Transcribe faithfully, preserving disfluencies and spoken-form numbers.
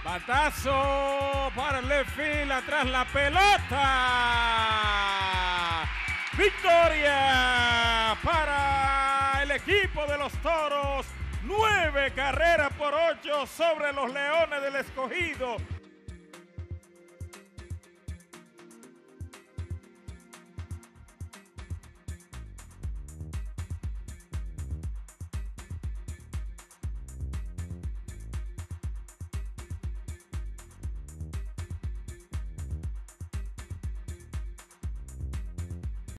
Batazo para el left field, atrás la pelota. Victoria para el equipo de los Toros. Nueve carreras por ocho sobre los Leones del Escogido.